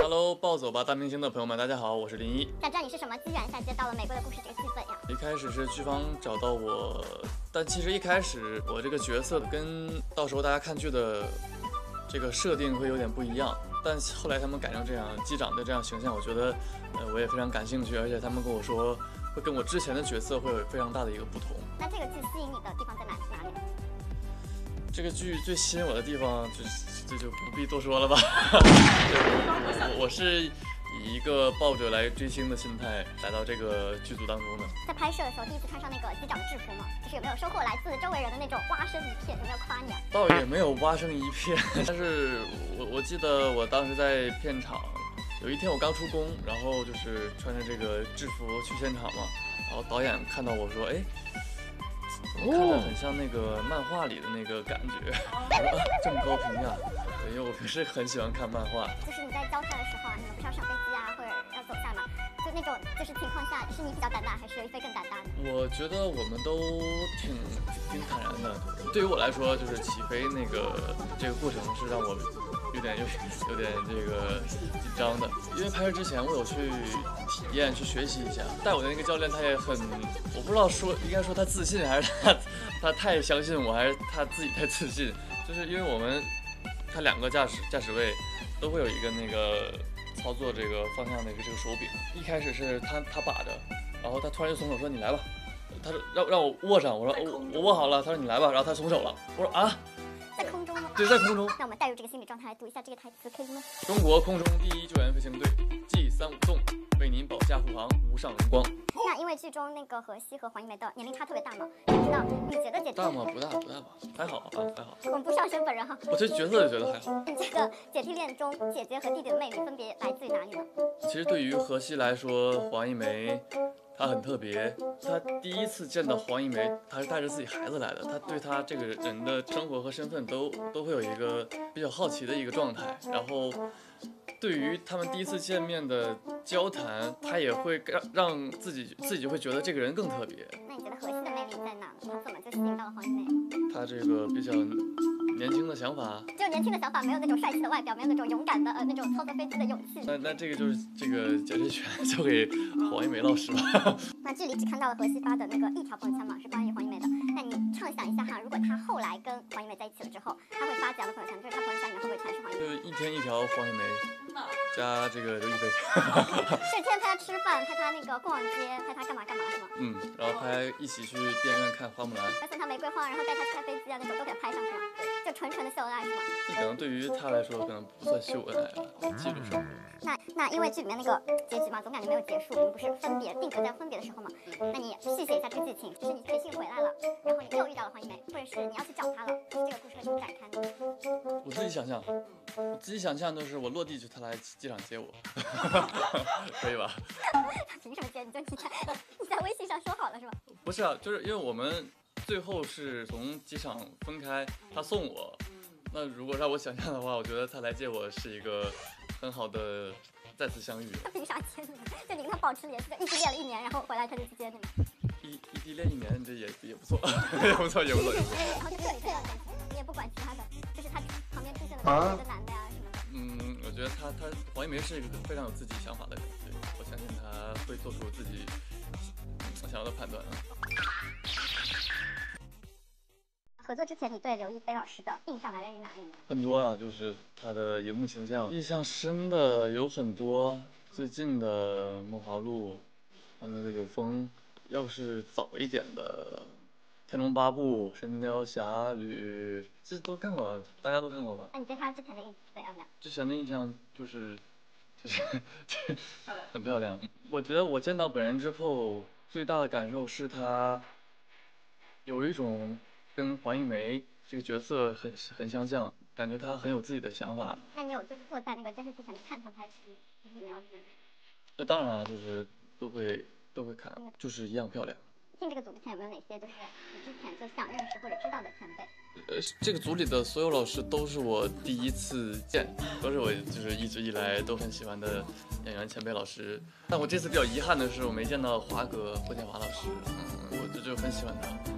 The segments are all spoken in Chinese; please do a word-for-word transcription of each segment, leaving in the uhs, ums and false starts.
Hello， 暴走吧大明星的朋友们，大家好，我是林一。 想知道你是什么机缘下接到了《美国的故事》这个剧本呀？ 一开始是剧方找到我，但其实一开始我这个角色跟到时候大家看剧的这个设定会有点不一样。但后来他们改成这样，机长的这样形象，我觉得呃我也非常感兴趣，而且他们跟我说会跟我之前的角色会有非常大的一个不同。 那这个剧吸引你的地方在哪哪里呢？ 这个剧最吸引我的地方，就这就不必多说了吧。我我是以一个抱着来追星的心态来到这个剧组当中的。 在拍摄的时候，第一次穿上那个机长的制服嘛，就是有没有收获来自周围人的那种蛙声一片？有没有夸你啊？ 倒也没有蛙声一片，但是我我记得我当时在片场，有一天我刚出工，然后就是穿着这个制服去现场嘛，然后导演看到我说，哎。我看着很像那个漫画里的那个感觉，我说啊这么高评价，因为我平时很喜欢看漫画。 就是你在交差的时候啊，你们不是要上飞机啊，或者要走下嘛？就那种就是情况下，是你比较胆大，还是刘亦菲更胆大呢？ 我觉得我们都挺挺坦然的。对于我来说，就是起飞那个这个过程是让我有点有有点这个紧张的，因为拍摄之前我有去体验去学习一下，带我的那个教练他也很，我不知道说应该说他自信还是他他太相信我，还是他自己太自信，就是因为我们他两个驾驶驾驶位都会有一个那个操作这个方向的一个这个手柄，一开始是他他把着，然后他突然就松手说你来吧，他说让让我握上，我说我我握好了，他说你来吧，然后他松手了，我说啊。 在空中吗？ 对，在空中。 那我们带入这个心理状态来读一下这个台词，可以吗？ 中国空中第一救援飞行队 G 三五纵为您保驾护航，无上荣光。 那因为剧中那个荷西和黄一梅的年龄差特别大嘛，想知道你觉得姐姐大吗？不大，不大吧？还好啊，还好。 我们不上升本人哈。 我对角色就觉得还好。 你这个姐弟恋中，姐姐和弟弟的魅力分别来自于哪里呢？ 其实对于荷西来说，黄一梅。她很特别，她第一次见到黄一梅，她是带着自己孩子来的，她对她这个人的生活和身份都都会有一个比较好奇的一个状态，然后对于他们第一次见面的交谈，她也会让让自己自己就会觉得这个人更特别。 那你觉得荷西的魅力在哪呢？她怎么就吸引到了黄一梅？ 她这个比较年轻的想法， 只有年轻的想法，没有那种帅气的外表，没有那种勇敢的呃那种操作飞机的勇气。 那那这个就是这个解释权交给黄一梅老师吧。 那剧里只看到了荷西发的那个一条朋友圈嘛，是关于黄一梅的。那你畅想一下哈，如果他后来跟黄一梅在一起了之后，他会发怎样的朋友圈？就是他朋友圈里面会不会全是黄一梅？ 就是一天一条黄一梅，加这个刘亦菲。 是天天拍他吃饭，拍他那个逛街，拍他干嘛干嘛是吗？ 嗯，然后还一起去电影院看花木兰， 还送他玫瑰花，然后带他去开飞机啊那种都给他拍上是吗？就纯纯的秀恩爱是吗？ 这可能对于他来说可能不算秀恩爱了，记录生活。 那那因为剧里面那个结局嘛，总感觉没有结束，你们不是分别定格在分别的时候嘛？那你续写一下这个剧情，就是你培训回来了，然后你又遇到了黄一梅，或者是你要去找她了，就是这个故事会怎么展开呢？ 我自己想象，我自己想象就是我落地就他来机场接我，可以吧？ 他凭什么接？你就你在你在微信上说好了是吧？ 不是啊，就是因为我们最后是从机场分开，他送我。那如果让我想象的话，我觉得他来接我是一个很好的再次相遇。 他凭啥接你？就你跟他保持联系，异地恋了一年，然后回来他就去接你吗？ 异异地恋一年，这也也不错，也不错，也不错，也不错。 然后就这里这样感情，你也不管其他的，就是他旁边出现了别的男的呀什么的。 嗯，我觉得他他黄一梅是一个非常有自己想法的人，对，我相信他会做出自己想要的判断啊。 合作之前，你对刘亦菲老师的印象来源于哪里呢？ 很多啊，就是她的荧幕形象，印象深的有很多。最近的《梦华录》，还有那个有风，要是早一点的《天龙八部》《神雕侠侣》，这都看过，大家都看过吧？ 那你对她之前的印象怎样呢？ 之前的印象就是，就是很漂亮。我觉得我见到本人之后，最大的感受是她有一种。跟黄一梅这个角色很很相像，感觉她很有自己的想法。 那你有就是坐在那个监视器前面看她拍戏，就是了解？ 那当然了，就是都会都会看，就是一样漂亮。 进这个组之前有没有哪些就是你之前就想认识或者知道的前辈？ 呃，这个组里的所有老师都是我第一次见，都是我就是一直以来都很喜欢的演员前辈老师。但我这次比较遗憾的是，我没见到华哥霍建华老师，嗯，我就就很喜欢他。以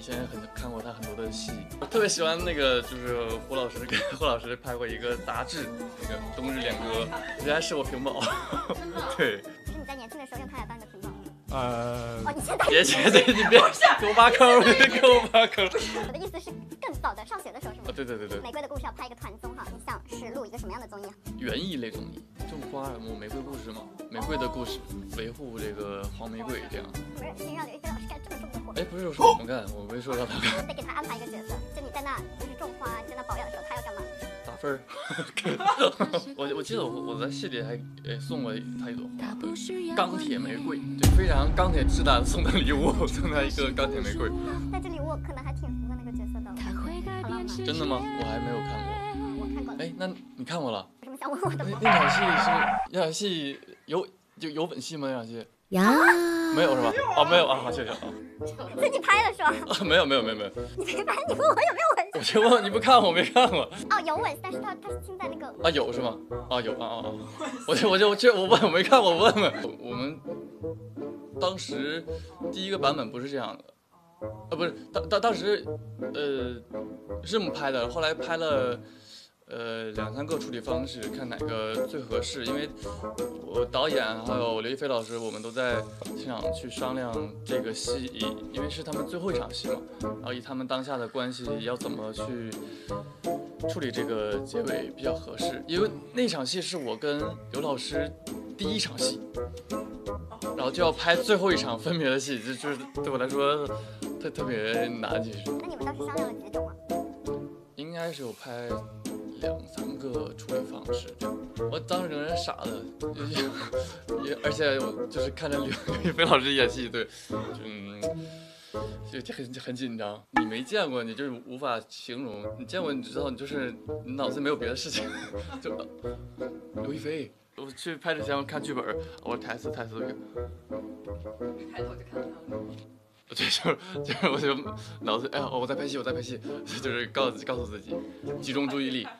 前很看过他很多的戏，我特别喜欢那个就是胡老师跟胡老师拍过一个杂志，那个《冬日恋歌》，人家是我屏保。对。 就是你在年轻的时候用它来当你的屏保。 呃。 哦，你现在。 别别别，你别给我挖坑，给我挖坑。 我的意思是更早的，上学的时候是吗？ 啊，对对对对。 玫瑰的故事要拍一个团综哈，你想是录一个什么样的综艺啊？ 园艺类综艺，种花什么玫瑰故事嘛，玫瑰的故事，维护这个黄玫瑰这样。 不是，先让刘亦菲老师干这么重的活。 哎，不是我说我们干，我没说让他干。 得给他安排一个角色，就你在那就是种花，你在那保养的时候，他要干嘛？ 打分儿。我我记得我我在戏里还呃送过他一朵花，钢铁玫瑰，就非常钢铁直男送的礼物，送他一个钢铁玫瑰。 但这礼物可能还挺符合那个角色的。好浪漫。 真的吗？我还没有看过。 我看过。 哎，那你看过了？ 有什么想问我的吗？ 那那场戏是那场戏有就有吻戏吗？那场戏？ 呀， 没有是吧？哦，没有啊，好，谢谢啊。 自己拍的是吧？ 啊，没有没有没有没有。 你没拍，你问我有没有吻？ 我就问你不看我没看过。 哦，有吻，但是他他是亲在那个。 啊，有是吗？啊，有啊啊啊！我就我就这我问我没看过，我问问。我们当时第一个版本不是这样的，呃，不是当当当时呃是这么拍的，后来拍了。呃，两三个处理方式，看哪个最合适。因为我导演还有刘亦菲老师，我们都在现场去商量这个戏，因为是他们最后一场戏嘛，然后以他们当下的关系要怎么去处理这个结尾比较合适。因为那场戏是我跟刘老师第一场戏，然后就要拍最后一场分别的戏，就就是对我来说特特别难。其实。 那你们当时商量了几种啊？ 应该是有拍。两三个处理方式，我当时整个人傻的，也而且我就是看着刘亦菲老师演戏，对，嗯，就很很紧张。你没见过，你就是无法形容；你见过，你知道，你就是你脑子没有别的事情。就刘亦菲，我去拍之前我看剧本，我台词台词都给。 开头就看到他了。 对，就是就是，我就脑子哎呀，我在拍戏，我在拍戏，就是告诉告诉自己，集中注意力。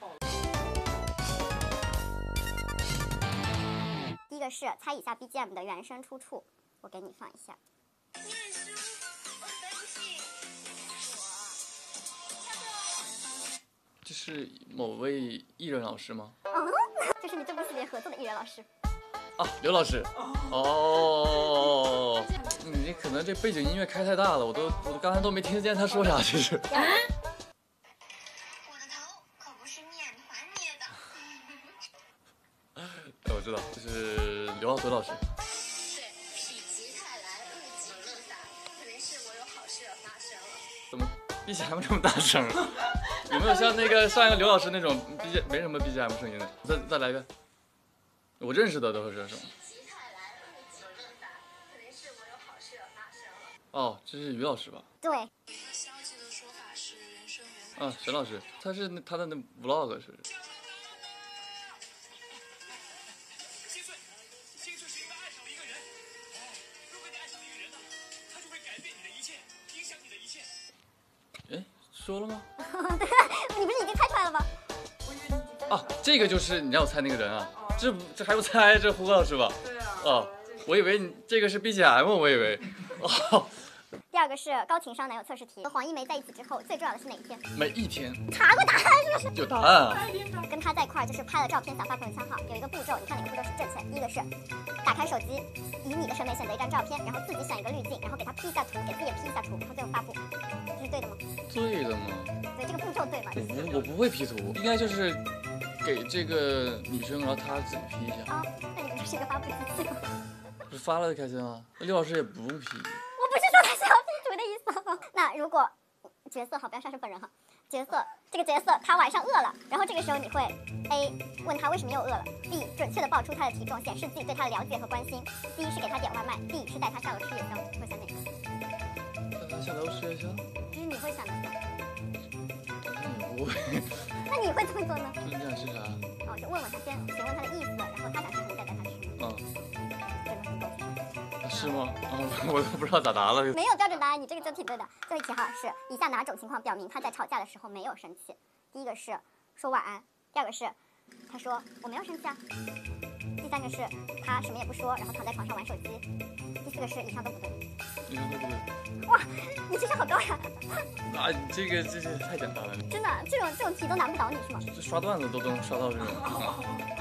第一个是猜一下 B G M 的原声出处，我给你放一下。 这是某位艺人老师吗？ 嗯，这是你这部戏里合作的艺人老师。 啊，刘老师。哦。你可能这背景音乐开太大了，我都我刚才都没听见他说啥，其实。 我的头可不是面团捏的。 哎，我知道，这是刘浩存老师。 对，否极泰来，物极必反，可能是我有好事要发生了。 怎么 B G M 这么大声？有没有像那个上一个刘老师那种 B G 没什么 B G M 声音的？再再来一个，我认识的都是这种。哦，这是于老师吧？ 对。 消极的说法是人生圆满。啊，沈老师，他是那他的那 vlog 是。 心碎，心碎是因为爱上了一个人。哦，如果你爱上了一个人呢，他就会改变你的一切，影响你的一切。 哎，说了吗？ 对，你不是已经猜出来了吗？ 啊，这个就是你让我猜那个人啊，这这还不猜？这胡老师吧？ 对啊。 哦，我以为你这个是 B G M， 我以为。哦。 第二个是高情商男友测试题，和黄一梅在一起之后最重要的是哪一天？ 每一天。 查过答案是不是？ 有答案啊。 跟他在一块儿就是拍了照片想发朋友圈号，有一个步骤，你看哪个步骤是正确？第一个是打开手机，以你的审美选择一张照片，然后自己选一个滤镜，然后给他 P 一下图，给自己也 P 一下图，然后最后发布，这是对的吗？ 对的吗？ 对，这个步骤对吗？ 我不我不会 P 图，应该就是给这个女生，然后她自己 P 一下。 啊，那你不就是一个发布机器吗？ 不是发了就开心啊？那刘老师也不用 P。 我不是说他是要 P 图的意思。那如果角色好，不要上升本人哈，角色这个角色他晚上饿了，然后这个时候你会 A 问他为什么又饿了 ，B 准确的报出他的体重，显示自己对他的了解和关心 ，C 是给他点外卖 ，D 是带他下楼吃夜宵，你会选哪个？ 带他下楼吃夜宵？ 这是你会想的。 好像也不会。 那你会怎么做呢？ 你想吃啥？ 哦，就问问他先，询问他的意思，然后他想吃什么再带他吃。 嗯。 真的很高兴。 是吗？啊，我都不知道咋答了。 没有标准答案，你这个就挺对的。最后一题哈是以下哪种情况表明他在吵架的时候没有生气？第一个是说晚安，第二个是他说我没有生气啊，第三个是他什么也不说，然后躺在床上玩手机，第四个是以上都不对。 你说对不对？ 哇，你智商好高呀！ 啊，这个这这太简单了， 真的，这种这种题都难不倒你是吗？ 这刷段子都能刷到这种。